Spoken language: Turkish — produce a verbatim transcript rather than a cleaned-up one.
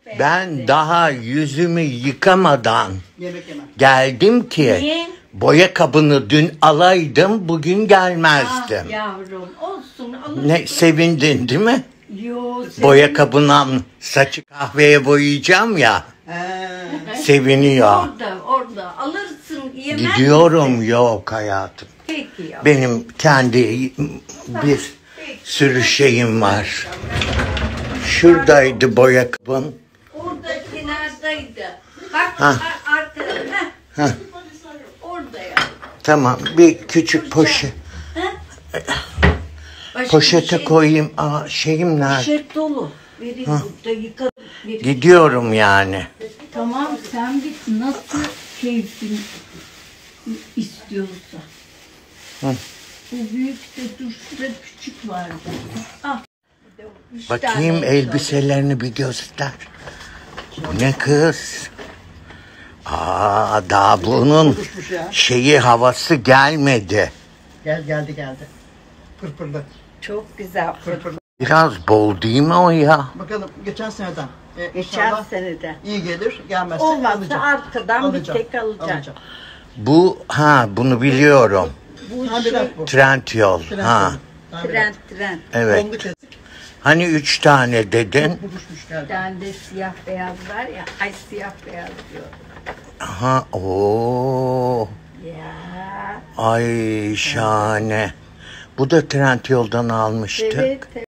Ben daha yüzümü yıkamadan Yemek yemem. geldim ki Niye? boya kabını dün alaydım, bugün gelmezdim. Ah yavrum olsun alırsın. Ne sevindin değil mi? Yo, Boya kabından saçı kahveye boyayacağım ya. He. Seviniyor. Orada orada alırsın yemez Gidiyorum misin? yok hayatım. Peki ya. Benim kendi bir sürü şeyim var. Şuradaydı boya kabın. Orada kenardaydı. Bak Ha. ar- arkada. Heh. Heh. Orada ya. Tamam, bir küçük poşet Başka poşete bir şey- koyayım. Aa, şeyim nerede? Poşet dolu. Vereyim burada yıkadım. Vereyim. Gidiyorum yani. Tamam sen git nasıl keyfin istiyorsa. Hı. Bu büyük de dur şurada küçük vardı. Ah. Bir de üç Bakayım tane elbiselerini bir göster. Bu ne kız? Aa, daha bunun Konuşmuş ya. şeyi havası gelmedi. Gel geldi geldi. Pırpırlı. Çok güzel. Pırpırlı. Biraz bol değil mi o ya? Bakalım geçen seneden. E, Geçen inşallah senede. iyi gelir. Gelmezse Olmazsa alacağım. arkadan Alacağım, bir tek alacaksın. alacağım. Bu ha bunu biliyorum. Bu Tabii şey bu. Trendyol. Trend Ha. tabii. trend trend. Evet. Kolunu kesik. Hani üç tane dedin. Buluşmuş geldi. Bir tane de siyah beyaz var ya. Ay siyah beyaz diyor. Ha o. Ya. Ay şahane. Bu da Trendyol'dan almıştık. Evet.